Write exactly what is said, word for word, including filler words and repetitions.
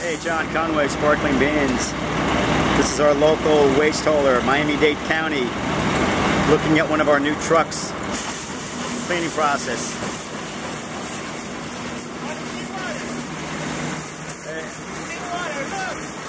Hey, John Conway, Sparkling Bins. This is our local waste hauler, Miami-Dade County, looking at one of our new trucks. Cleaning process. Hey.